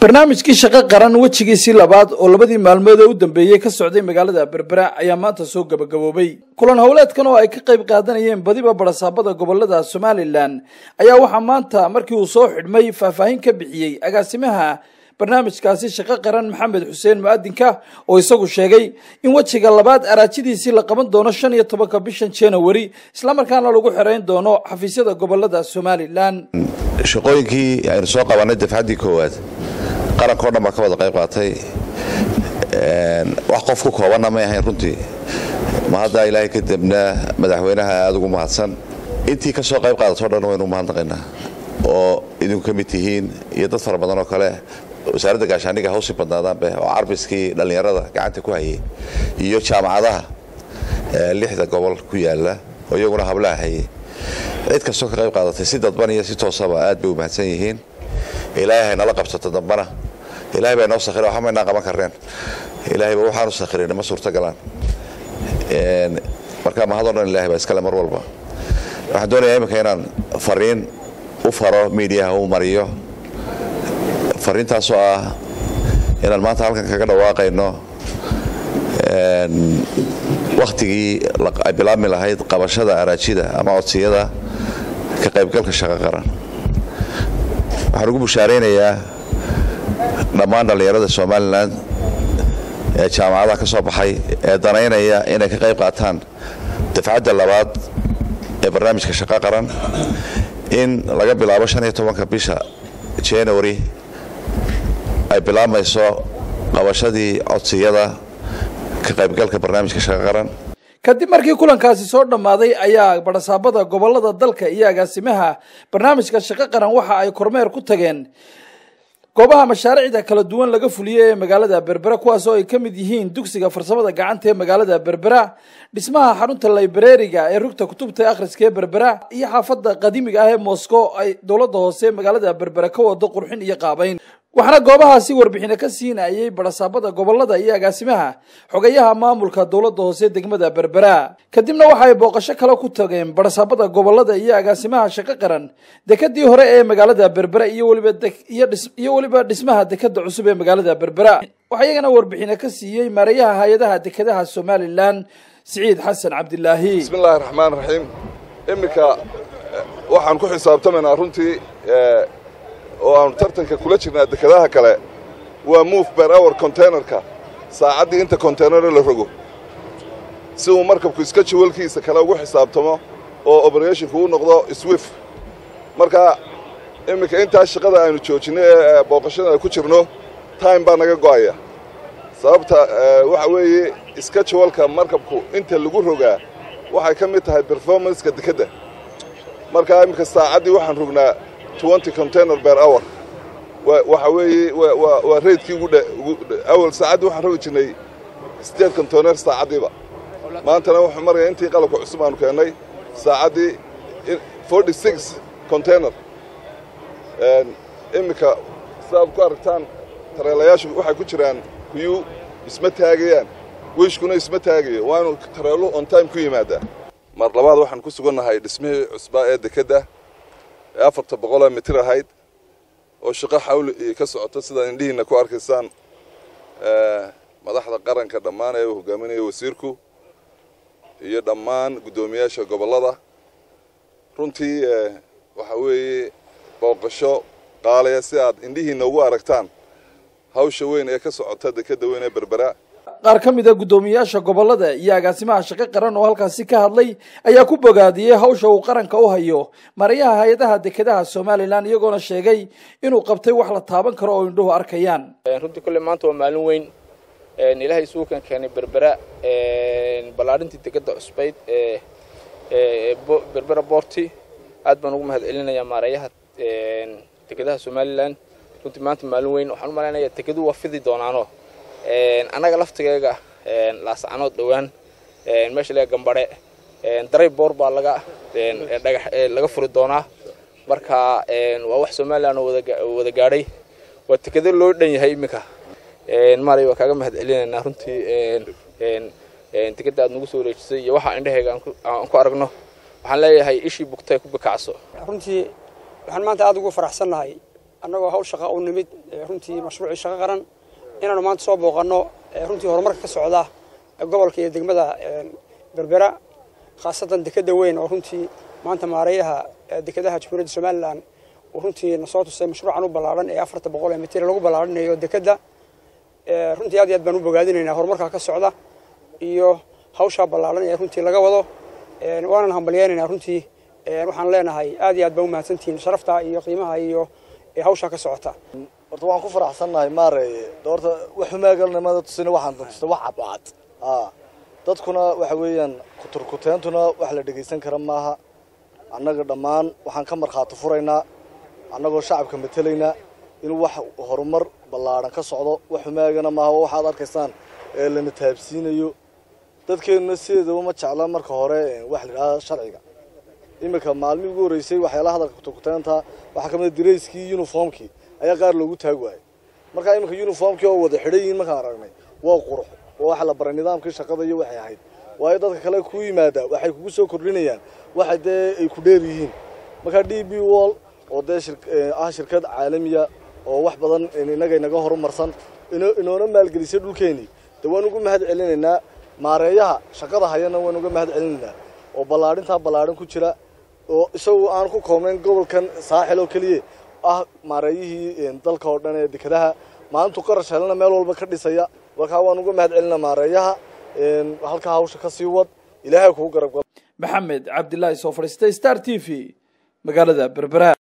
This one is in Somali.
barnaamijkii shaqo qaran wejigiisii labaad oo labadii maalmood ee u dambeeyay ka socday magaalada Berbera ayaa maanta soo gabagaboobay kulan hawleedkan oo ay ka qayb qaadanayeen badiba barasaabada gobolada Somaliland ayaa waxa maanta markii uu soo xidhmay faahfaahin ka bixiyay agaasimaha barnaamijkaasi shaqo qaran Maxamed Xuseen Muadinka oo isagu sheegay in wejiga labaad araajidiisii la qaban doono 15 bishan January isla markaana lagu xireen doono xafiisyada gobolada Somaliland shaqooyinkii aynu soo qabanay dafcadii koowaad qaranka oo dhan ka wada qayb qaatay wax qof ku koobanna ma ahayn runtii ma hadda ilaahay ka dibna madaxweynaha aad ugu mahadsan intii ka soo qayb qaadato dhan waynu mahadnaqaynaa oo idinku ka mid tihiin iyo dad fara badan oo kale wasaaradda gaashaaniga hawsi badnaadaanbe oo carbiskii dhalinyarada gacanta ku hayay iyo jaamacadaha lixda gobol ku yaala oo iyaguna hablaha hayay cid kastoo ka qayb qaadatay si dadban iyo si toosaba aad bay u mahadsan yihiin ilaahay nala qabsato dambana ilaahay baa noo sakhiro waxa ma qaban kareen ilaahay baa waxaanu sakhirin ma suurta galaan marka ma hadalno ilaahay baa iska mar walba waxaan doonayaa imika inaan fariin u faro media u mariyo fariintaas oo ah inaan maanta halkan kaga dhawaaqayno waqtigii ay bilaabmi lahayd qabashada araajida ama codsiyada ka qaybgalka shaqo qaran waxaan ugu bushaareynayaa dhammaan dhalinyarada Somaliland ee jaamacadaha ka soo baxay ee danaynaya inay ka qayb qaataan dafcadda labaad ee barnaamijka shaqo qaran in laga bilaabo 15 bisha January ay bilaabmayso qabashadii codsiyada ka qaybgalka barnaamijka shaqo qaran kadib markii kulankaasi soo dhamaaday ayaa barasaabada gobolada dalka iyo agaasimaha barnaamijka shaqo qaran waxa ay kormeer ku tageen goobaha mashaariicda kala duwan laga fuliyay ee magaalada Berbera kuwaas oo ay ka mid yihiin dugsiga farsamada gacanta ee magaalada Berbera dhismaha xarunta library-ga ee rugta kutubta akhriska ee Berbera iyo xaafadda qadiimiga ah ee Moscow ay dawladda hoose magaalada Berbera ka wado qurxin iyo qaabayn waxaana goobahaasi warbixin ka siinayay barasaabada gobolada iyo agaasimaha xogayaha maamulka dawladda hoose degmada Berbera kadibna waxa ay booqasho kale ku tageen barasaabada gobolada iyo agaasimaha shaqo qaran dekadii hore ee magaalada Berbera iyo waliba dhismaha dekada cusub ee magaalada Berbera waxa iyagana warbixin ka siiyay maarayaha hay'adaha dekadaha Somaliland Saciid Xasan Cabdilaahi bismillaahir rahmaanir rahiim imika waxaan ku xisaabtamaynaa runtii oo aan tartanka kula jirnaa dekadaha kale waa move per hour containerka saacadii inta container la rogo si uu markabku iska jawalkiisa kale ugu xisaabtamo oo operationku uu noqdo swift marka imika inta shaqada aynu joojinay booqashada ku jirno time baa naga go'aya sababta waxa weeye iska jawalka markabku inta lagu rogaa waxay ka mid tahay performance-ka dekada marka imika saacadii waxaan rognaa 20 container per hour waxa weeye waa reedkii ugu awal saacadii waxaan rogi jirnay 8 container saacadiiba maantana wuxuu maraya intii qalabka cusub aanu keenay saacadii 46 container imika saab ku aragtaan tareelayaashu waxay ku jiraan kuyu isma taagayaan wishkuna isma taagayo waanu tareelo on time ku yimaada mar labaad waxaan ku sugannahay dhismihii cusba ee dekada 400 mitir ahayd oo shaqo xawli ka socota sida indhihiina ku arkaysaan madaxda qaranka dhammaan ee hogaaminaya wasiirku iyo dhammaan gudoomiyaasha gobolada runtii waxa weeye booqasho qaalaya si aad indhihiina ugu aragtaan hawsha weyn ee ka socota dekada weyn ee Berbera qaar ka mid ah gudoomiyaasha gobolada iyo agaasimaha shaqo qaran oo halkaasi ka hadlay ayaa ku bogaadiyay hawsha uu qaranka u hayo maarayaha hay'adaha dekadaha Somaliland iyagoona sheegay inuu qabtay wax la taaban karo oo indhuhu arkayaan runtii kulli maanta waa maalin weyn ilaahay suukan keenay Berbera balaarintii dekada cusbayd Berbera Porti aad baan ugu mahadcelinayaa maarayaha dekadaha Somaliland runtii maanta maalin weyn waxaan u maleynayaa dekadu waa fidi doonaano anaga laftigeega laasacanood dhawaan meesha laga gambare daray boor baa laga furi doonaa marka waa wax Soomaaliland wada gaadhay waa tikada loo dhan yahay imika maray waa kaaga mahadcelinaynaa runtii tikada aad nagu soo wareejisay iyo waxa indhaheega aan ku aragno waxaan leeyahay ishii bugtay ku bikacso runtii waxaan maanta aad ugu faraxsanahay annagoo hawl shaqo u nimid runtii mashruucii shaqo qaran inaanu maanta soo booqanno runtii horumarka ka socda gobolka iyo degmada berbera khaasatan dekada weyn oo runtii maanta maareeyaha dekadaha Jamhuuriyadda Soomaaliland oo runtii nasoo tusay mashruucan u ballaaran ee 400 mitir lagu ballaarinayo dekada runtii aad iyo aad baan u bogaadinaynaa horumarka ka socda iyo hawsha ballaaran ee runtii laga wado waanan hambalyeynaa runtii waxaan leenahay aad iyo aad baan u mahadsantihiin sharafta iyo qiimaha iyo hawsha ka socota horta waan ku faraxsanahay maareeye doorta waxumaagalnimada tusina waxaan tusay wax cabaad dadkuna waxa weeyaan kuturkuteentuna wax la dhageysan kara maaha annaga dhammaan waxaan ka marxaati furaynaa annagoo shacabka matalayna in wax horumar ballaaran ka socdo waxumaagana maaha waxaad arkaysaan ee lana taabsiinayo dadkeena sideedaba ma jecla marka hore wax la yiraahdo sharciga imika maalmii ugu horeysay waxyaalaha hadalka kuturkuteenta waxa kamid ah direyskii uniformkii ayaa qaar loogu taag waayay marka imika uniformkii oo wada xidhayin markaan aragnay waa qurux waxa la baray nidaamkii shaqada iyo waxay ahayd waayo dadka kale ku yimaada waxay kugu soo kordhinayaan waxa ay ku dheer yihiin marka DB Wall oo shirkad caalamiya oo wax badan inaga horumarsan inoona maalgelisay dhulkeeni waan ugu mahad celinaynaa maareeyaha shaqada hayana waan uga mahad celinaynaa oo ballaarin ku jira oo isagu aan ku koobnayn gobolkan saaxil oo kaliya maareeyihii dalka oo dhan ee dekadaha maanta qarash helna meel walba ka dhisaya waxa waan uga mahad celinaa maareeyaha halka hawsha ka sii wad ilaahay ku garab gal maxamed cabdilaahi soo fadhiistay Star TV magaalada Berbera.